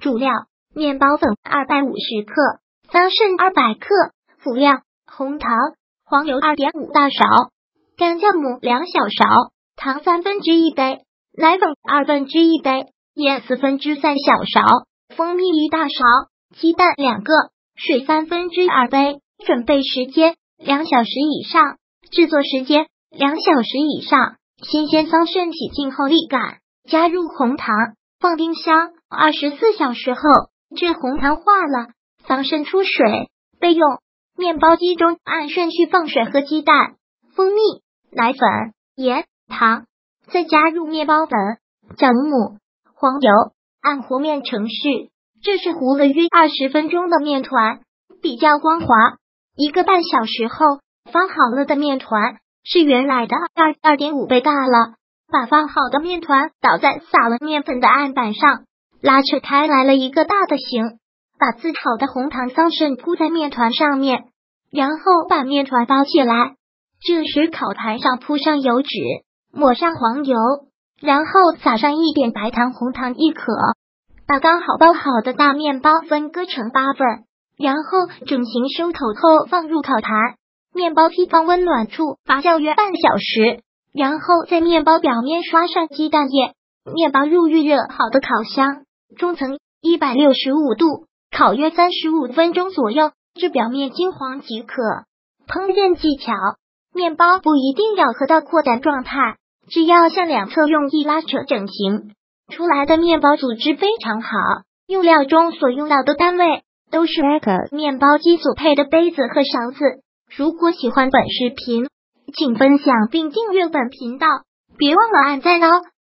主料：面包粉250克，桑葚200克。辅料：红糖、黄油2.5大勺，干酵母2小勺，糖1/3杯，奶粉1/2杯，盐4/3小勺，蜂蜜1大勺，鸡蛋2个，水2/3杯。准备时间2小时以上，制作时间2小时以上。新鲜桑葚洗净后沥干，加入红糖，放冰箱24小时后，至红糖化了，桑葚出水，备用。面包机中按顺序放水和鸡蛋、蜂蜜、奶粉、盐、糖，再加入面包粉、酵母、黄油，按和面程序。这是糊了约20分钟的面团，比较光滑。1个半小时后，放好了的面团是原来的2.5倍大了。把放好的面团倒在撒了面粉的案板上，拉扯开来了一个大的形。把自好的红糖桑葚铺在面团上面，然后把面团包起来。这时烤盘上铺上油纸，抹上黄油，然后撒上一点白糖，红糖亦可。把刚好包好的大面包分割成8份，然后整形收口后放入烤盘。面包坯放温暖处发酵约半小时，然后在面包表面刷上鸡蛋液。面包入预热好的烤箱，中层165度，烤约35分钟左右，至表面金黄即可。烹饪技巧：面包不一定要合到扩展状态，只要向两侧用力拉扯整形，出来的面包组织非常好。用料中所用到的单位都是面包机所配的杯子和勺子。如果喜欢本视频，请分享并订阅本频道，别忘了按赞哦。